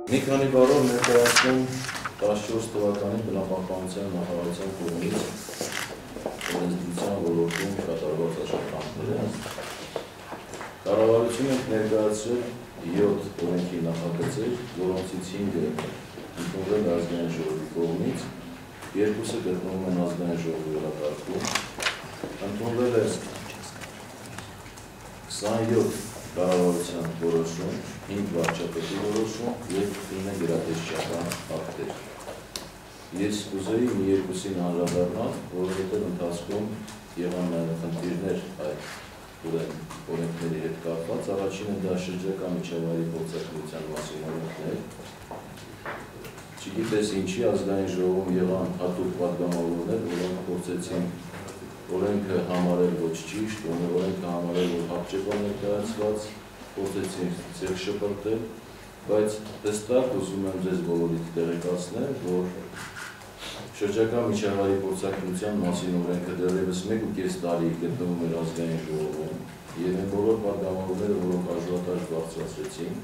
Մի քանի բառով ներկայացնում 14 թվականի բնապահպանության նախարարության կողմից օրենսդրության ոլորտում կատարված աշխատանքները։ Կառավարությունը ներկայացրել 7 օրենքի նախագծեր, որոնցից 5-ը ընդունվել ազգային ժողովի կողմից, 2-ը գտնվում են ազգային ժողովի օրակարգում, ընդունվել է 27 կառավարության որոշում, 5 վարչապետի որոշում և 9 գերատեսչական ակտեր։ Ես կուզեի մի երկուսին անդրադառնալ, որովհետև ընթացքում եղան նաև խնդիրներ այդ օրենքների հետ կապված։ Առաջինը դա շրջակա միջավայրի փոխձեռնության մասին օրենքներ։ Չգիտես ինչի ազգային ժողովում եղան հատուկ պատգամավորներ, որոնք փորձեցին օրենքը համարել ոչ ճիշտ, օրենքը համարել որ հապճեպ ներկայացված, փորձեցին ցեղ շպրտել, բայց հստակ ուզում եմ ձեզ բոլորիդ տեղեկացնել, որ շրջակա միջավայրի փոխձեռնության մասին օրենքը դեռևս 1.5 տարի գտնվում էր ազգային ժողովում, եւ այն բոլոր պատգամավորները, որոնք արժանատար բարձրացրեցին,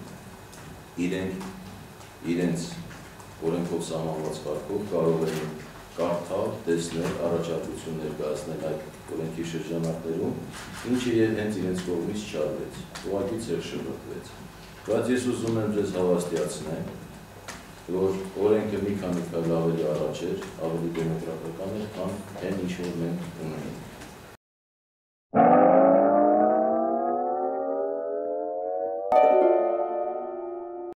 իրենց օրենքով սահմանված կարգով կարող են կարդալ, տեսնել, առաջարկություն ներկայացնել այդ օրենքի շրջանակներում, ինչը հենց իրենց կողմից չարվեց, ուղղակի ցեղ շպրտվեց։ Բայց ես ուզում եմ ձեզ հավաստիացնել, որ օրենքը մի քանի քայլ ավելի առաջ էր, ավելի դեմոկրատական էր, քան այն ինչ որ մենք ունենք։